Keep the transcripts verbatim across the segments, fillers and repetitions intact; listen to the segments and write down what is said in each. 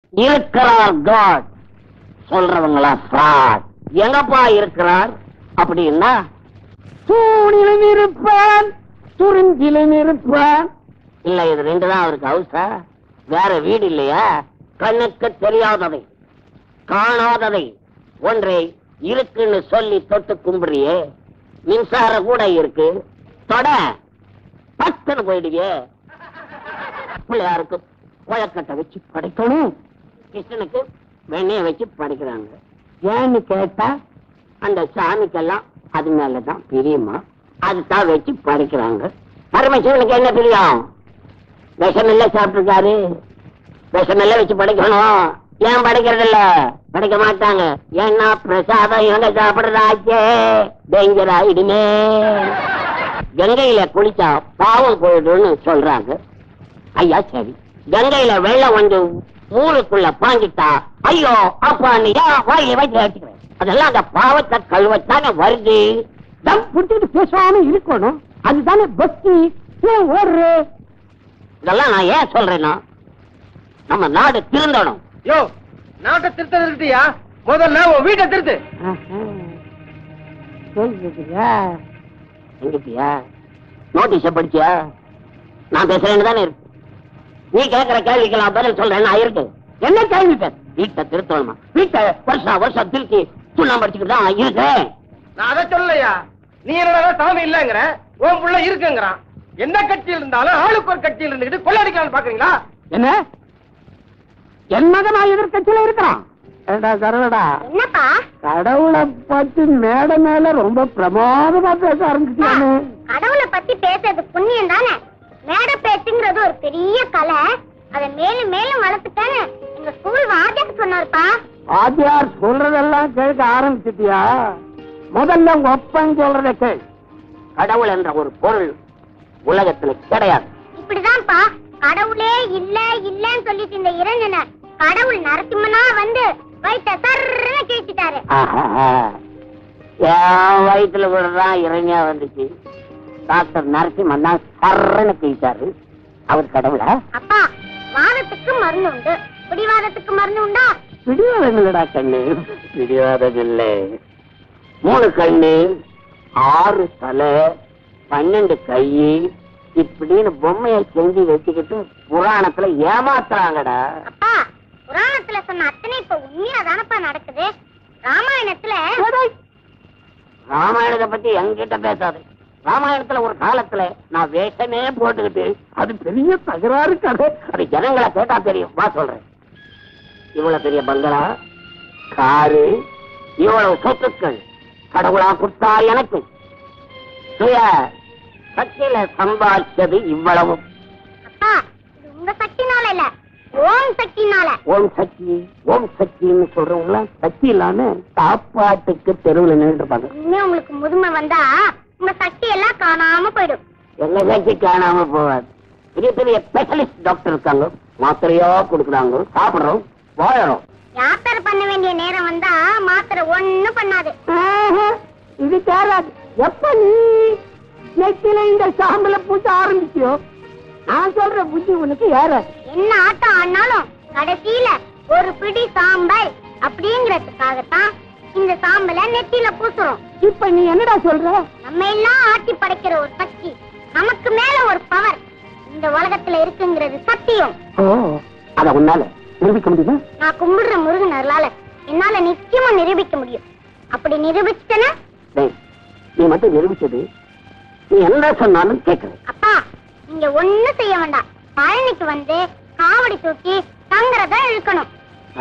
இருக்கிறார் God, சொல்றவங்களா fraud. எங்கப்பா இருக்கிறார் அப்படின்னா, தூணிலும் இருப்பான் துறிஞ்சிலும் இருப்பான். இல்ல, இது ரெண்டு தான் அவருக்கு ஹவுஸா? வேற வீடு இல்லையா? கண்ணுக்கு தெரியாததை காணாததை ஒன்றை இருக்குன்னு சொல்லி தொட்டு கும்பிடுறியே. மின்சார கூட இருக்கு, தொட பத்துன்னு போயிடுவியே. பிள்ளையாருக்கு குழக்கட்டை வச்சு படைக்கணும், கிருஷ்ணனுக்கு வெண்ணைய வச்சு படைக்கிறாங்க. ஏன்னு கேட்டா அந்த சாமிக்கெல்லாம் அது மேலதான் பிரியமா, அதுதான் வச்சு படைக்கிறாங்க. பரமசிவனுக்கு என்ன பிரியம்? விஷமெல்லாம் சாப்பிட்டுருக்காரு, விஷமெல்லாம் வச்சு படைக்கணும். ஏன் படைக்கிறது இல்ல? படைக்க மாட்டாங்க. ஏன்னா பிரசாதம் இவங்க சாப்பிடுறதாச்சே, டேஞ்சர் ஆயிடுமே. கங்கையில குளிச்சா பாவம் போயிடுன்னு சொல்றாங்க. ஐயா சரி, கங்கையில வெள்ளம் வந்து ஊருக்குள்ள பாஞ்சிட்டா ஐயோ அப்பா நீ வாயில வச்சு வச்சுக்கிறேன். அதெல்லாம் அந்த பாவத்தை கழுவத்தானே வருது. தம் புடிச்சிட்டு பேசாம இருக்கணும், அதுதானே பக்தி. ஏன் ஓடுற? இதெல்லாம் நான் ஏன் சொல்றேன்னா, நம்ம நாடு திருந்தணும். யோ, நாட்டை திருத்தியா? முதல்ல உன் வீட்டை திருத்து. எங்கப்பியா நோட்டீஸ படிச்சியா? நான் பேசுறேன்னு தானே இருக்கு. நீ கேட்கிற கேள்விக்கெல்லாம் பதில் சொல்றேன்னு இருக்கு. என்ன கேள்வி பேர்? வீட்டை திருத்தணுமா? வீட்டை வருஷம் வருஷம் திருத்தி சுண்ணாம்பு படிச்சுக்கிட்டு தான் இருக்கு. நான் அதை சொல்லலையா? நீ என்னடா சாமி இல்லங்கிற, உன் புள்ள இருக்குங்கிறான். என்ன கட்சியில் இருந்தாலும் ஆளுக்கு ஒரு கட்சியில் இருந்துகிட்டு கொள்ளடிக்கலாம்னு பாக்குறீங்களா? என்ன என் மகன் நான் எதிர்கட்சியில இருக்கிறான்? என்னப்பா கடவுளை பத்தி மேட மேல ரொம்ப பிரமாதமா பேச ஆரம்பிச்சிட்டானே. கடவுளை பத்தி பேசுறது புண்ணியம் தானே. மேட பேச்சுங்கிறது ஒரு பெரிய கலை. அதை மேலும் மேலும் வளர்த்துட்டானே எங்க ஸ்கூல் வாத்தியார் சொன்னாருப்பா. வாத்தியார் சொல்றதெல்லாம் கேட்க ஆரம்பிச்சிட்டியா? முதல்ல உங்க ஒப்பன் சொல்றத கேள். கடவுள் என்ற ஒரு பொருள் உலகத்துல கிடையாது. இப்படிதான்ப்பா, கடவுளே இல்ல இல்லன்னு சொல்லிட்டு இந்த இறைஞனை கடவுள் நரசிம்மனா வந்து வயிற்ற சர்ன்னு கிழிச்சிட்டாரு. என் வயிற்றுல விடுறதான் இறைஞா வந்துச்சு. டாக்டர் நரசிம்மன் தான் சர்ன்னு கிழிச்சாரு. அவர் கடவுளா? அப்பா, வாதத்துக்கு மருந்து உண்டு, பிடிவாதத்துக்கு மருந்து உண்டா? பிடிவாதம் இல்லடா கண்ணு, பிடிவாதம் இல்ல. மூணு கண்ணு, ஆறு தலை, பன்னெண்டு கை, இப்படின்னு பொம்மையை செஞ்சு வச்சுக்கிட்டு புராணத்துல ஏமாத்துறாங்கடா. அப்பா, புராணத்துல சொன்ன அத்தனை இப்ப உண்மையா தானப்பா நடக்குது. ராமாயணத்துல ராமாயணத்தை பத்தி என்கிட்ட பேசாது. ராமாயணத்துல ஒரு காலத்துல நான் வேஷமே போட்டுக்கிட்டு அது பெரிய தகராறு கதை. அது ஜனங்களை கேட்டா தெரியும். வா சொல்றேன். இவ்வளவு பெரிய பங்களா, காரு, இவ்வளவு சொத்துக்கள் கடவுளா கொடுத்தா எனக்கு. சுய சக்தியில சம்பாதிச்சது இவ்வளவு. அப்பா, இது உங்க சக்தினால இல்ல, ஓம் சக்தினால. ஓம் சக்தி ஓம் சக்தின்னு சொல்றவங்களா சக்தி இல்லாம சாப்பாட்டுக்கு தெருவில் நின்று இருப்பாங்க. இன்னும் உங்களுக்கு முதுமை வந்தா உங்க சக்தி எல்லாம் காணாம போயிடும். எங்க சக்தி காணாம போவாது. பெரிய பெரிய ஸ்பெஷலிஸ்ட் டாக்டர் இருக்காங்க, மாத்திரையா கொடுக்குறாங்க, சாப்பிடுறோம், வாழறோம். யாத்திரை பண்ண வேண்டிய நேரம் வந்தா மாத்திரை ஒண்ணு பண்ணாது. இது தேராது. எப்ப நீ நெத்தில இந்த சாம்பல பூச ஆரம்பிச்சியோ நான் சொல்ற புத்தி உனக்கு ஏறாது. என்ன ஆட்டம் ஆனாலும் கடைசியில ஒரு பிடி சாம்பல் அப்படிங்கறதுக்காகத்தான் இந்த சாம்பல நெத்தில பூசுறோம். இப்ப நீ என்னடா சொல்ற? நம்ம எல்லாம் ஆட்டி படைக்கிற ஒரு சக்தி, நமக்கு மேல ஒரு பவர் இந்த உலகத்துல இருக்குங்கிறது சத்தியம். அத உன்னால நிரூபிக்க முடியுமா? நான் கும்பிடுற முருகன் அருளால என்னால நிச்சயமா நிரூபிக்க முடியும். அப்படி நிரூபிச்சுட்டேன்னா நீ மட்டும் நிரூபிச்சது நீ என்ன சொன்னாலும் கேட்கிறேன். அப்பா, நீங்க ஒண்ணு செய்ய வேண்டாம். பழனிக்கு வந்து காவடி தூக்கி தங்கறதா இழுக்கணும்.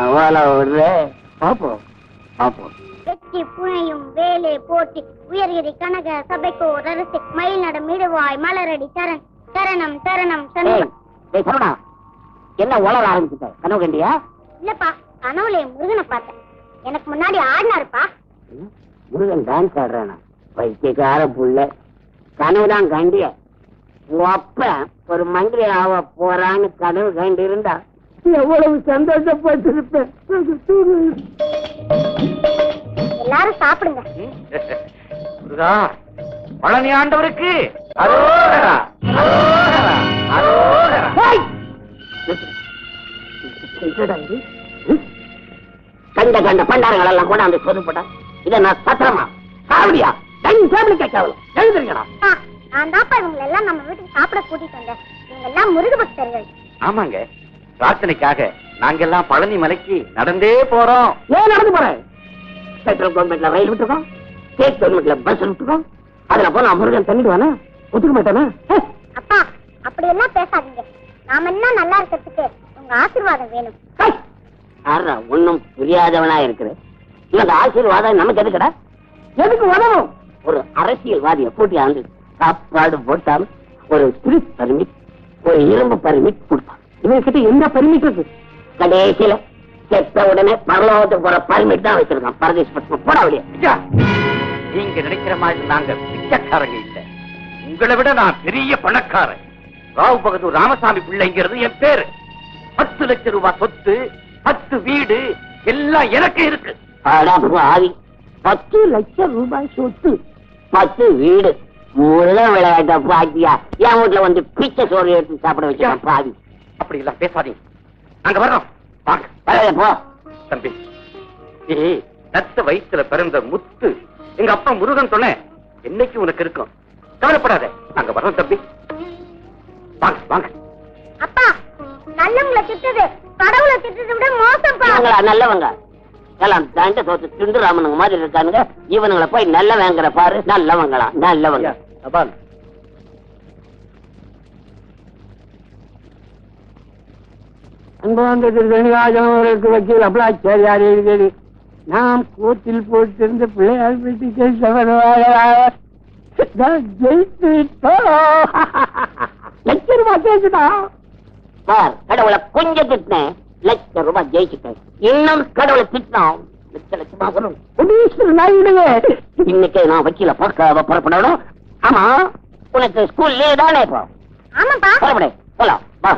வெற்றி புனையும் வேலை போட்டி உயர்கிரி கனக சபைக்கோ ரரசி மயில் நடம் இடுவாய் மலரடி சரண் சரணம் சரணம் சரணம். என்ன உலக ஆரம்பிச்சுட்ட? கனவு கண்டியா? இல்லப்பா, கனவுல முருகனை பார்த்தேன். எனக்கு முன்னாடி ஆடினாருப்பா. முருகன் டான்ஸ் ஆடுறானா? வைத்தியக்கார புள்ள. கனவுதான் கண்டிய. அப்ப ஒரு மந்திரி ஆவ போறான்னு கனவு கண்டு இருந்தா எவ்வளவு சந்தோஷப்பட்டிருப்பேன். எல்லாரும் சாப்பிடுங்க. பழனி ஆண்டவருக்கு அரோகரா, அரோகரா, அரோகரா. என்னடா இது? கண்ட கண்ட பண்டாரங்கள் எல்லாம் கூட அந்த சொல்லு போட்டா இதை நான் சத்திரமா சாவடியா எழுதுறீங்களா? நான் தாப்பா இவங்க எல்லாம் நம்ம வீட்டுக்கு சாப்பிட கூட்டிட்டு வந்தேன். இவங்க எல்லாம் முருக பக்தர்கள். ஆமாங்க, பிரார்த்தனைக்காக நாங்கெல்லாம் பழனி மலைக்கு நடந்தே போறோம். ஏன் நடந்து போறேன்? சென்ட்ரல் கவர்மெண்ட்ல ரயில் விட்டுருக்கோம், ஸ்டேட் கவர்மெண்ட்ல பஸ் விட்டுருக்கோம். அதுல போனா முருகன் தண்ணிடுவானா? ஒத்துக்க மாட்டானா? அப்பா அப்படி எல்லாம் பேசாதீங்க. நாம எல்லாம் நல்லா இருக்கிறதுக்கு உங்க ஆசீர்வாதம் வேணும். ஒன்னும் புரியாதவனா இருக்கிற இவங்க ஆசீர்வாதம் நமக்கு எதுக்கடா? எதுக்கு உதவும்? ஒரு அரசியல்வாதியை கூட்டி ஆண்டு சாப்பாடு போட்டாலும் ஒரு ஸ்பிரிட் பர்மிட், ஒரு இரும்பு பர்மிட் கொடுத்தான். இவங்கிட்ட என்ன பர்மிட் இருக்கு? கடைசியில செத்த உடனே பரலோகத்துக்கு போற பர்மிட் தான் வச்சிருக்கான். பரதேஷ் பட்சம் போட முடியாது. நீங்க நினைக்கிற மாதிரி நாங்க பிச்சைக்காரங்க இல்ல, உங்களை விட நான் பெரிய பணக்காரன். ராவ் பகதூர் ராமசாமி பிள்ளைங்கிறது என் பேரு. பத்து லட்சம் ரூபாய் சொத்து, பத்து வீடு எல்லாம் எனக்கு இருக்கு. ஆவி பத்து லட்சம் ரூபாய் சொத்து, பத்து வீடு, முள்ள விளையாட்ட பாக்கியா என் வீட்டுல வந்து பிச்சை சோறு எடுத்து சாப்பிட வச்சான் பாவி. அப்படி எல்லாம் பேசாதீங்க, நாங்க வர்றோம். போ தம்பி, ஏய் நத்த வயிற்றுல பிறந்த முத்து எங்க அப்பா முருகன் சொன்ன என்னைக்கு உனக்கு இருக்கும், கவலைப்படாத. நாங்க வர்றோம் தம்பி, வாங்க வாங்க. அப்பா நல்லவங்களை திட்டுது கடவுளை திட்டுறதை விட மோசம். நல்லவங்க எல்லாம் தண்ட சோத்து திண்டு ராமனுங்க மாதிரி இருக்கானுங்க. இவனுங்களை போய் நல்ல வேங்கிற பாரு. நல்லவங்களா? நல்லவங்க. வக்கீல் அப்பளாச்சாரியார் எழுதியது. நாம் கூத்தில் போட்டிருந்த பிள்ளையார் வீட்டுக்கு ஜெயித்து விட்டோம். லட்சம் ரூபாய் ஜெயிச்சுட்டா சார். கடவுளை கொஞ்சம் திட்டினேன், லட்சம் ரூபாய் ஜெயிச்சுட்டேன். இன்னும் கடவுளை திட்டினோம், லட்ச லட்சமா வரும். இன்னைக்கு நான் வக்கீல பார்க்க புறப்படணும். ஆமா, உனக்கு ஸ்கூல் லீவ் தானே இப்போ? ஆமாப்பா. புறப்படு, போலாம் வா.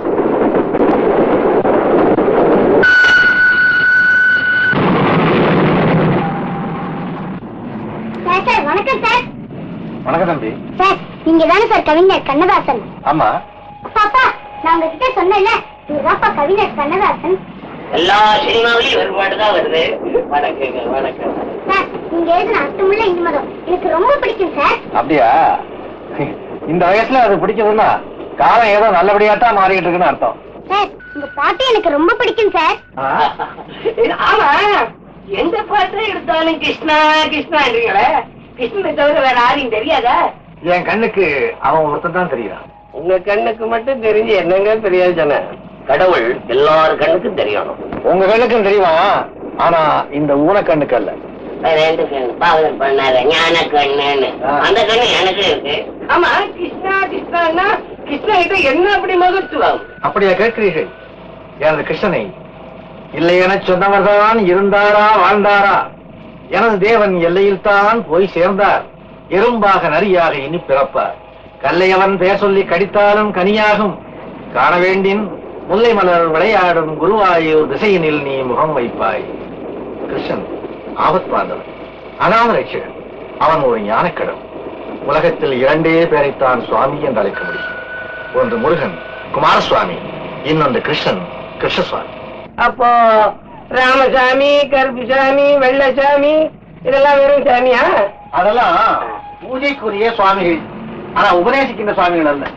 வணக்கம் சார். வணக்கம் தம்பி. சார் நீங்க தானே சார் கவிஞர் கண்ணதாசன்? ஆமா. பாப்பா நான் உங்ககிட்ட சொன்னேன்ல, இதுதான்ப்பா கவிஞர் கண்ணதாசன். எல்லா சினிமாவிலையும் ஒருபாடுதான் வருது. வணக்கங்க. வணக்கம் சார். நீங்க எழுதின அர்த்தமுள்ள இந்து மதம் எனக்கு ரொம்ப பிடிக்கும் சார். அப்படியா? இந்த வயசுல அது பிடிக்குதுன்னா காலம் ஏதோ நல்லபடியாத்தான் மாறிட்டு இருக்குன்னு அர்த்தம். சார் உங்க பாட்டு எனக்கு ரொம்ப பிடிக்கும் சார். ஆமா, எந்த பாட்டு எடுத்தாலும் கிருஷ்ணா கிருஷ்ணான்றீங்களே, கிருஷ்ணனை தவிர வேற யாரையும் தெரியாதா? என் கண்ணுக்கு அவன் ஒருத்தன் தான் தெரியும். உங்க கண்ணுக்கு மட்டும் தெரிஞ்சு என்னங்க தெரியாது ஜன? கடவுள் எல்லாரு கண்ணுக்கும் தெரியணும். உங்க கண்ணுக்கும் தெரியுமா? ஆனா இந்த ஊன கண்ணுக்கு அல்ல. ரெண்டு கண்ணு பாவம் பண்ணாத ஞான கண்ணுன்னு அந்த கண்ணு எனக்கு இருக்கு. ஆமா, கிருஷ்ணா கிருஷ்ணா கிருஷ்ணா கிட்ட என்ன அப்படி மகத்துவம்? அப்படியா கேட்கிறீர்கள்? எனது கிருஷ்ணனை இல்லையென சொன்னவர்தான் இருந்தாரா வாழ்ந்தாரா? எனது தேவன் எல்லையில் தான் போய் சேர்ந்தார். எறும்பாக நரியாக இனி பிறப்பார். கல்லையவன் பெயர் சொல்லி கடித்தாலும் கனியாகும். காண வேண்டின் முல்லை மலர் விளையாடும் குருவாயூர் திசையினில் நீ முகம் வைப்பாய். கிருஷ்ணன் ஆபத் பாந்தவன், அநாத ரட்சகன். அவன் ஒரு ஞானக்கடவுள். உலகத்தில் இரண்டே பேரைத்தான் சுவாமி என்று அழைக்க முடியும். ஒன்று முருகன் குமாரசுவாமி, இன்னொன்று கிருஷ்ணன் கிருஷ்ணசுவாமி. அப்போ ராமசாமி, கருப்புசாமி, வெள்ளசாமி இதெல்லாம் வெறும் சாமியா? அதெல்லாம் பூஜைக்குரிய சுவாமிகள், ஆனா உபதேசிக்கின்ற சுவாமிகள் அல்ல.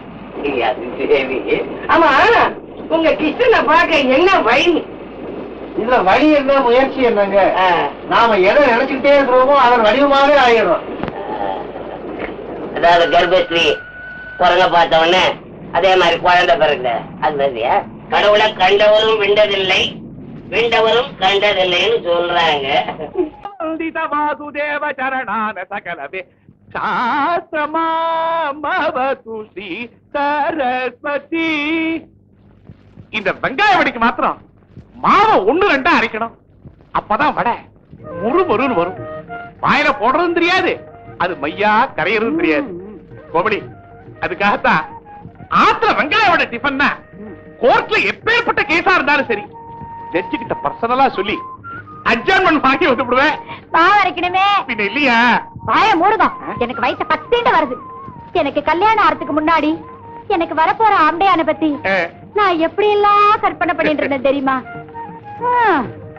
ஆமா, உங்க கிருஷ்ணனை பார்க்க என்ன வழி? இதுல வழி என்ன, முயற்சி என்னங்க? நாம எதை நினைச்சுக்கிட்டே இருக்கிறோமோ அதன் வடிவமாவே ஆயிடும். அதாவது கர்ப்பஸ்ரீ குரங்க பார்த்த உடனே அதே மாதிரி குழந்தை பிறந்த அது மாதிரியா? கடவுளை கண்டவரும் விண்டதில்லை, விண்டவரும் கண்டதில்லைன்னு சொல்றாங்க. வாசுதேவ சரணான சகலவே சரஸ்வதி. இந்த வெங்காய வடிக்கு மாத்திரம் மாவை ஒண்ணு ரெண்டா அரைக்கணும். அப்பதான் வடை முறு முருன்னு வரும். வாயில போடுறதும் தெரியாது, அது மையா கரையறதும் தெரியாது. கோபடி, அதுக்காகத்தான் ஆத்துல வெங்காய வடை டிஃபன் கோர்ட்ல எப்பேற்பட்ட கேஸா இருந்தாலும் சரி ஜட்ஜி கிட்ட பர்சனலா சொல்லி அட்ஜாயின்மென்ட் வாங்கி வந்து விடுவேன். பாவம் அரைக்கணுமே. பின்ன இல்லையா? வாய மூடுங்க. எனக்கு வயசு பத்தேண்ட வருது. எனக்கு கல்யாணம் ஆறதுக்கு முன்னாடி எனக்கு வரப்போற ஆம்படையான பத்தி நான் எப்படி எல்லாம் கற்பனை பண்ணிட்டு இருந்தேன் தெரியுமா?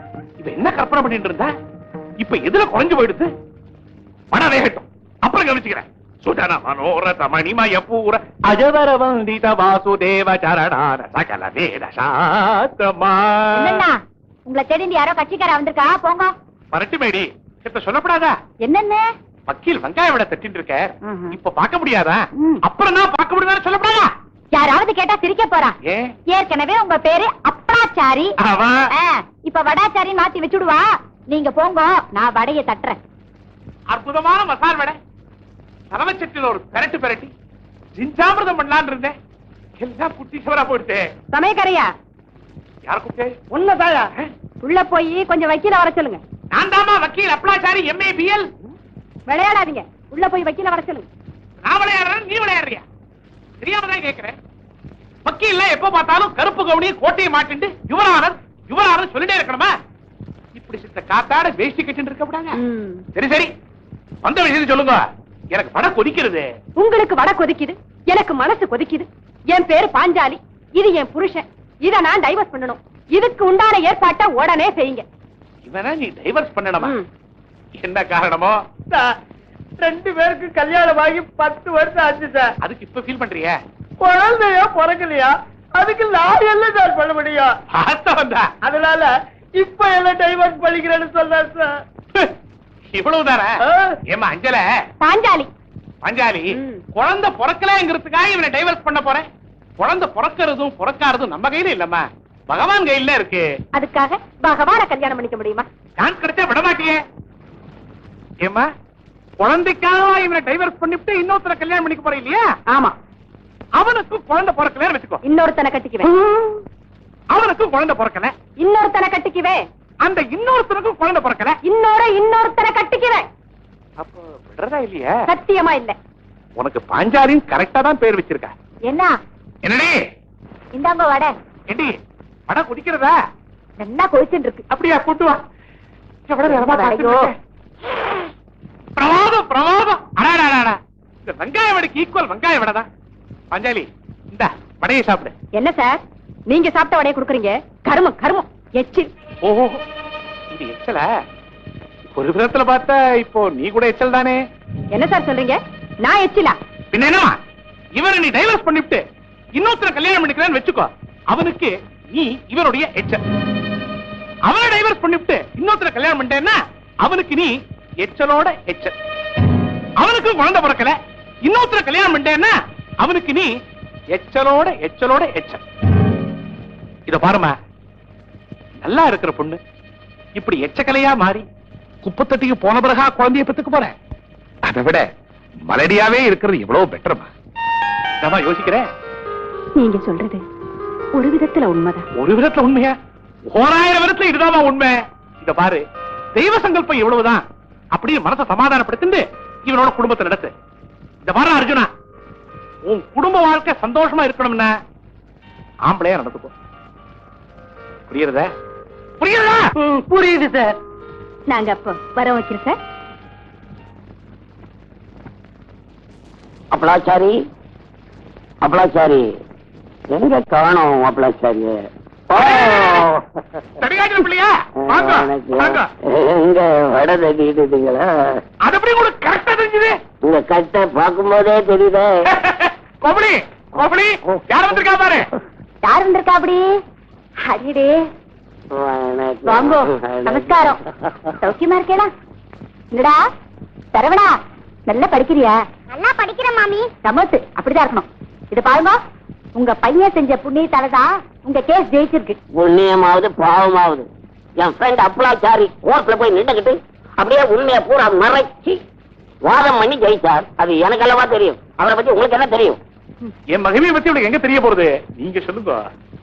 இப்ப என்ன கற்பனை பண்ணிட்டு இருந்தா இப்ப எதுல குறைஞ்சு போயிடுது? பணம் வேகட்டும், அப்புறம் கவனிச்சுக்கிறேன். சுடன மனோரத மணிமய பூர அஜவர வந்தித வாசுதேவ சரணான சகல வேத சாத்தமா. உங்களை தேடி யாரோ கட்சிக்கார வந்திருக்கா, போங்க. பரட்டு மேடி இப்ப சொல்லப்படாதா? என்னன்னு? வக்கீல் வெங்காய விட தட்டின்னு இருக்க, இப்ப பார்க்க முடியாதா? அப்புறம் நான் பார்க்க முடியாதுன்னு சொல்லப்படாதா? யாராவது கேட்டா சிரிக்க போறா. ஏற்கனவே உங்க பேரு அப்பாச்சாரி, இப்ப வடாச்சாரி மாத்தி வச்சுடுவா. நீங்க போங்க, நான் வடைய தட்டுறேன். அற்புதமான மசால் வடை, சலவச்சட்டில் ஒரு பெரட்டு பெரட்டி ஜிஞ்சாமிரதம் பண்ணலான்னு இருந்தேன். எல்லாம் குட்டி சவரா போயிடுச்சு. சமயக்கரையா யார கூப்பிட்டு? உன்னதாயா? உள்ள போய் கொஞ்சம் வக்கீல வர சொல்லுங்க. நான் தாமா வக்கீல் அப்ளாச்சாரி எம்ஏ பிஎல். விளையாடாதீங்க, உள்ள போய் வக்கீல வர சொல்லுங்க. நான் விளையாடுறேன், நீ விளையாடுறியா? தெரியாம தான் கேட்கிறேன். வக்கீல்ல எப்ப பார்த்தாலும் கருப்பு கவுனி கோட்டையை மாட்டிண்டு யுவரானர் யுவரானர் சொல்லிட்டே இருக்கணுமா? இப்படி சித்த காத்தாட வேஷ்டி கட்டிட்டு இருக்க கூடாது. சரி சரி, வந்த விஷயத்தை சொல்லுங்க. எனக்கு வடை கொதிக்கிறது. உங்களுக்கு வடை கொதிக்குது, எனக்கு மனசு கொதிக்குது. என் பேரு பாஞ்சாலி, இது என் புருஷன். இத நான் டைவர்ஸ் பண்ணணும். இதுக்கு உண்டான ஏற்பாட்டை உடனே செய்யுங்க. இவனை நீ டைவர்ஸ் பண்ணணுமா? என்ன காரணமோ? ரெண்டு பேருக்கு கல்யாணம் ஆகி பத்து வருஷம் ஆச்சு சார். அதுக்கு இப்ப ஃபீல் பண்றியா? குழந்தையா பிறக்கலையா? அதுக்கு நான் என்ன சார் பண்ண முடியும்? அதனால இப்ப எல்லாம் டைவர்ஸ் பண்ணிக்கிறேன்னு சொன்னார் சார். இவ்வளவுதானே? ஏமா அஞ்சல பாஞ்சாலி பாஞ்சாலி குழந்தை பிறக்கலங்கிறதுக்காக இவனை டைவர்ஸ் பண்ண போறேன். குழந்தை பிறக்கிறதும் பிறக்காததும் நம்ம கையில இல்லம்மா, பகவான் கையில இருக்கு. அதுக்காக பகவான கல்யாணம் பண்ணிக்க முடியுமா? சான்ஸ் கிடைச்சா விட மாட்டியே. ஏமா குழந்தைக்காக இவனை டைவர்ஸ் பண்ணிவிட்டு இன்னொருத்தர கல்யாணம் பண்ணிக்க போற இல்லையா? ஆமா. அவனுக்கு குழந்தை பிறக்கல வச்சுக்கோ, இன்னொருத்தனை கட்டிக்குவேன். அவனுக்கு குழந்தை பிறக்கல, இன்னொருத்தனை கட்டிக்குவேன். அந்த இன்னொருத்தனுக்கும் குழந்தை பிறக்கல, இன்னொரு இன்னொருத்தனை கட்டிக்குவேன். அப்போ விடுறதா இல்லையா? சத்தியமா இல்ல. உனக்கு பாஞ்சாலியும் கரெக்டா தான் பேர் வச்சிருக்க. என்ன என்னடி? இந்தாங்க வடை. ஏண்டி வடை குடிக்கிறதா? நல்லா கொதிச்சுட்டு இருக்கு. அப்படியா? கூட்டு வா. பிரமாதம் பிரமாதம். அடாடா, இந்த வெங்காய வடைக்கு ஈக்குவல் வெங்காய வடை தான். பாஞ்சாலி இந்த வடையை சாப்பிடு. என்ன சார் நீங்க சாப்பிட்ட வடையை குடுக்குறீங்க? கருமம் கருமம், எச்சில். ஓஹோ, இது எச்சல? ஒரு விதத்துல பார்த்தா இப்போ நீ கூட எச்சல் தானே. என்ன சார் சொல்றீங்க? நான் எச்சிலா? பின்ன என்னவா? இவரை நீ டைவர்ஸ் பண்ணிவிட்டு இன்னொருத்தர கல்யாணம் பண்ணிக்கிறேன்னு வச்சுக்கோ, அவனுக்கு நீ இவருடைய எச்சல். அவனை டைவர்ஸ் பண்ணிவிட்டு இன்னொருத்தர கல்யாணம் பண்ணிட்டேன்னா அவனுக்கு நீ எச்சலோட எச்சல். அவனுக்கு குழந்தை பிறக்கல, இன்னொருத்தர கல்யாணம் பண்ணிட்டேன்னா அவனுக்கு நீ எச்சலோட எச்சலோட எச்சல். இத பாருமா, நல்லா இருக்கிற பொண்ணு இப்படி எச்சக்கலையா மாறி குப்பத்தட்டிக்கு போன பிறகா குழந்தைய பெத்துக்க போற. அதை விட மலடியாவே இருக்கிறது எவ்வளவு பெட்டர்மா. நான் யோசிக்கிறேன். நீங்க சொல்றது ஒரு விதத்துல உண்மைதான். ஒரு விதத்துல உண்மையா? ஓராயிரம் விதத்துல இதுதான் உண்மை. இத பாரு, தெய்வ சங்கல்பம் எவ்வளவுதான். அப்படியே மனசை சமாதானப்படுத்திட்டு இவனோட குடும்பத்தை நடத்து. இந்த பாரு அர்ஜுனா, உன் குடும்ப வாழ்க்கை சந்தோஷமா இருக்கணும்னா ஆம்பளையா நடந்துக்கோ. புரியுறதா? புரியுறதா? புரியுது சார். நாங்க அப்ப வர வைக்கிறோம் சார். அப்ளாச்சாரி அப்ளாச்சாரி எங்க காணோம்? அப்ளாச்சாரிய எங்க வடை தட்டிட்டுங்களா? அது எப்படி உங்களுக்கு கரெக்டா தெரிஞ்சது? உங்க கட்டை பார்க்கும் போதே தெரியுதே. கோபலி கோபலி, யார் வந்திருக்கா பாரு. யார் வந்திருக்கா? அப்படி அடிடே வாங்கோ. நமஸ்காரம். சௌக்கியமா இருக்கேடா? என்னடா சரவணா, நல்லா படிக்கிறியா? நல்லா படிக்கிறேன் மாமி. சமத்து அப்படிதான் இருக்கணும். இது பாருங்க, உங்க பையன் செஞ்ச புண்ணியத்தாலதான் உங்க கேஸ் ஜெயிச்சிருக்கு. புண்ணியமாவது பாவமாவது என் ஃப்ரெண்ட் அப்ளாச்சாரி கோர்ட்ல போய் நின்றுகிட்டு அப்படியே உண்மையை பூரா மறைச்சு வாதம் பண்ணி ஜெயிச்சார். அது எனக்கு அல்லவா தெரியும். அவரை பத்தி உங்களுக்கு என்ன தெரியும்? என் மகிமையை பத்தி உங்களுக்கு எங்க தெரிய போறது? நீங்க சொல்லுங்க.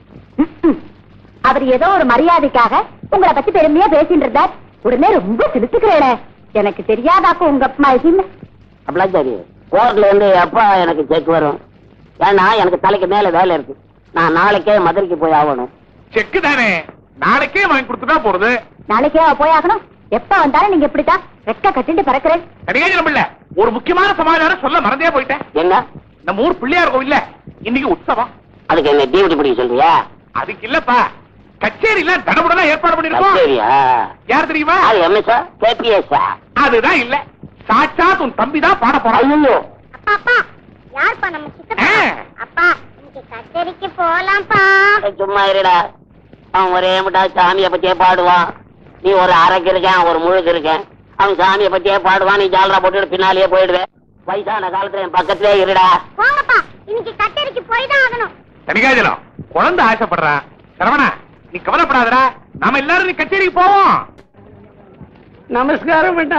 அவர் ஏதோ ஒரு மரியாதைக்காக உங்களை பத்தி பெருமையா பேசிட்டு இருந்தார். உடனே ரொம்ப சிரிச்சுக்கிறேன். எனக்கு தெரியாதாக்கும் உங்க அப்பா என்ன அப்ளாச்சாரி. கோர்ட்ல இருந்து எப்பா எனக்கு செக் வரும்? ஏன்னா எனக்கு தலைக்கு மேல வேலை இருக்கு. நான் நாளைக்கே மதுரைக்கு போய் ஆகணும். செக்கு தானே, நாளைக்கே வாங்கி கொடுத்துட்டா போறது. நாளைக்கே போய் ஆகணும். எப்ப வந்தாலும் நீங்க இப்படித்தான் ரெக்க கட்டிட்டு பறக்கிறேன். கிடையாது இல்ல, ஒரு முக்கியமான சமாச்சாரம் சொல்ல மறந்தே போயிட்டேன். என்ன? நம்ம ஊர் பிள்ளையார் கோவில்ல இன்னைக்கு உற்சவம். அதுக்கு என்ன டியூட்டி பிடிக்க சொல்றியா? அதுக்கு இல்லப்பா, கச்சேரியில தடபுடனா ஏற்பாடு பண்ணிருக்கோம். சரியா? யார் தெரியுமா? அது எம்எஸ்ஆ கேபிஎஸ்ஆ? அதுதான் இல்ல, சாட்சாத் உன் தம்பி தான் பாட போறான். ஐயோ, அப்பா யார்ப்பா நம்ம சித்தப்பா? அப்பா இன்னைக்கு கச்சேரிக்கு போலாம்ப்பா. சும்மா இருடா. அவன் ஒரே முட்டா சாமியை பத்தியே பாடுவான். நீ ஒரு அரைக்கு இருக்கேன், ஒரு முழுக்கு இருக்கேன். அவன் சாமியை பத்தியே பாடுவான், நீ ஜாலரா போட்டு பின்னாலேயே போயிடுவேன். வயசான காலத்துல என் பக்கத்திலே இருடா. போங்கப்பா, இன்னைக்கு கச்சேரிக்கு போய் தான் ஆகணும். தனிகாஜலம், குழந்தை ஆசைப்படுறான். சரவணா, நீ கவலைப்படாதடா, நாம எல்லாரும் நீ கச்சேரிக்கு போவோம். நமஸ்காரம் பண்ணா.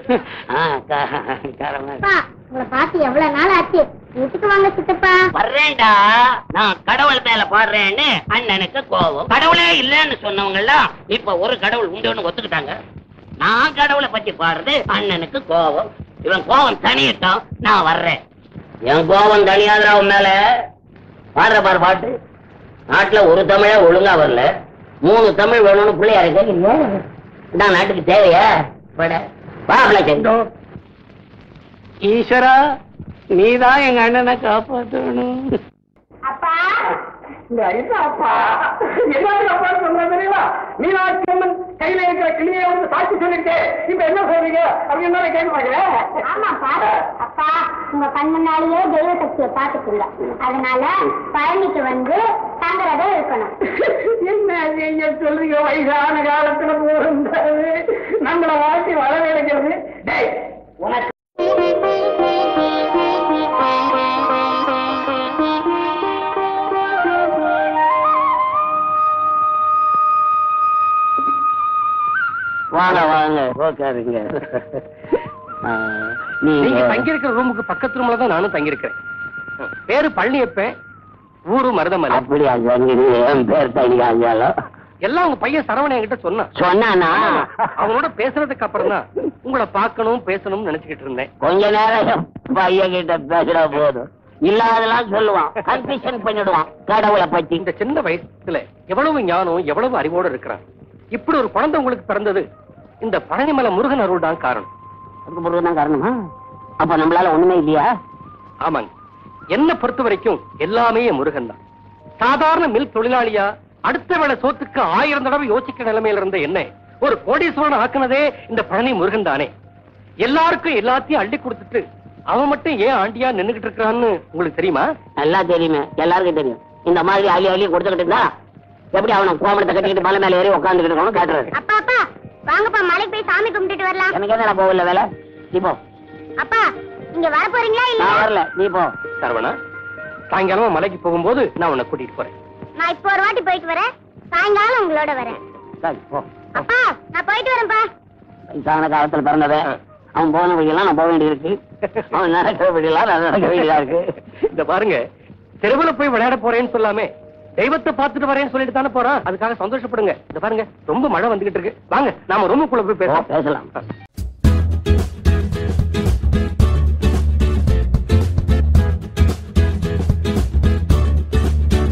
உங்களை பார்த்து எவ்வளவு நாள் ஆச்சு. வீட்டுக்கு வாங்க சித்தப்பா. வர்றேன்டா. நான் கடவுள் மேல பாடுறேன்னு அண்ணனுக்கு கோவம். கடவுளே இல்லன்னு சொன்னவங்க எல்லாம் இப்ப ஒரு கடவுள் உண்டு ஒத்துக்கிட்டாங்க. நான் கடவுளை பத்தி பாடுறது அண்ணனுக்கு கோவம். இவன் கோவம் தனியிட்டோம், நான் வர்றேன். என் கோவம் தனியாதரா உன் மேல. பாடுற பாரு பாட்டு. நாட்டுல ஒரு தமிழ ஒழுங்கா வரல, மூணு தமிழ் வேணும்னு பிள்ளையா இருக்க. இதான் நாட்டுக்கு தேவையா? ஈஸ்வரா, நீதான் எங்க அண்ணனை காப்பாற்றணும். அப்பா அப்பா எல்லாரும் அப்பா சொல்ற தெரியுமா? மீனாட்சி அம்மன் கையில இருக்கிற கிளியை வந்து சாட்சி சொல்லிட்டு இப்ப என்ன சொல்றீங்க அப்படின்னு கேட்க. ஆமாப்பா. அப்பா உங்க கண் முன்னாலேயே தெய்வ சக்தியை பாத்துக்கல, அதனால பழனிக்கு வந்து தங்குறதே இருக்கணும். என்ன நீங்க சொல்றீங்க? வயசான காலத்துல போறது நம்மள வாழ்க்கை வரவேற்கிறது. உனக்கு வாங்க வாங்க உட்காருங்க. நீங்க தங்கியிருக்கிற ரூமுக்கு பக்கத்து ரூம்ல தான் நானும் தங்கியிருக்கிறேன். பேரு பழனியப்பன், ஊரு மருதமலை. அப்படியா? என் பேர் தனியாலும் எல்லாம் உங்க பையன் சரவணன் என்கிட்ட சொன்னான். சொன்னானா? அவனோட பேசுறதுக்கு அப்புறம் தான் உங்களை பார்க்கணும் பேசணும்னு நினைச்சுக்கிட்டு இருந்தேன். கொஞ்ச நேரம் பையன் கிட்ட பேசுற போதும் இல்லாதெல்லாம் சொல்லுவான், கன்ஃபியூஷன் பண்ணிடுவான் கடவுளை பத்தி. இந்த சின்ன வயசுல எவ்வளவு ஞானம் எவ்வளவு அறிவோடு இருக்கிறான். இப்படி ஒரு குழந்தை உங்களுக்கு பிறந்தது இந்த பழனிமலை முருகன் அருள் தான் காரணம். அதுக்கு முருகன் தான் காரணமா? அப்ப நம்மளால ஒண்ணுமே இல்லையா? ஆமாங்க, என்ன பொறுத்த வரைக்கும் எல்லாமே முருகன் தான். சாதாரண மில் தொழிலாளியா அடுத்த வேளை சோத்துக்கு ஆயிரம் தடவை யோசிக்கிற நிலைமையில இருந்த என்ன ஒரு கோடீஸ்வரன் ஆக்குனதே இந்த பழனி முருகன் தானே. எல்லாருக்கும் எல்லாத்தையும் அள்ளி கொடுத்துட்டு அவன் மட்டும் ஏன் ஆண்டியா நின்னுகிட்டு இருக்கிறான்னு உங்களுக்கு தெரியுமா? நல்லா தெரியுமே, எல்லாருக்கும் தெரியும். இந்த மாதிரி அள்ளி அள்ளி கொடுத்துக்கிட்டு இருந்தா எப்படி அவனை கோமணத்தை கட்டிக்கிட்டு மலை மேல ஏறி உட்காந்துக்கிட்டு இருக்கணும் கேட்டுறது. அப்பா அப்பா வாங்கப்பா, மலைக்கு போய் சாமி கும்பிட்டுட்டு வரலாம். எனக்கு என்ன போகல வேலை, நீ போ. அப்பா நீங்க வர போறீங்களா? இல்ல நான் வரல, நீ போ. சரவணா, சாயங்காலமா மலைக்கு போகும்போது நான் உன்னை கூட்டிட்டு போறேன். நான் இப்போ ஒரு வாட்டி போயிட்டு வரேன், சாயங்காலம் உங்களோட வரேன். சரி போ. அப்பா நான் போயிட்டு வரேன்ப்பா. வயசான காலத்துல பிறந்தவ அவன் போன வழியெல்லாம் நான் போக வேண்டியிருக்கு. அவன் நடக்கிற வழியெல்லாம் நான் நடக்க வேண்டியதா இருக்கு. இந்த பாருங்க, தெருவுல போய் விளையாட போறேன்னு சொல்லாமே தெய்வத்தை பார்த்துட்டு வரேன்னு சொல்லிட்டு தானே போறான். அதுக்காக சந்தோஷப்படுங்க. இந்த பாருங்க, ரொம்ப மழை வந்துகிட்டு இருக்கு. வாங்க நாம ரூமுக்குள்ள போய் பேசலாம். பேசலாம்.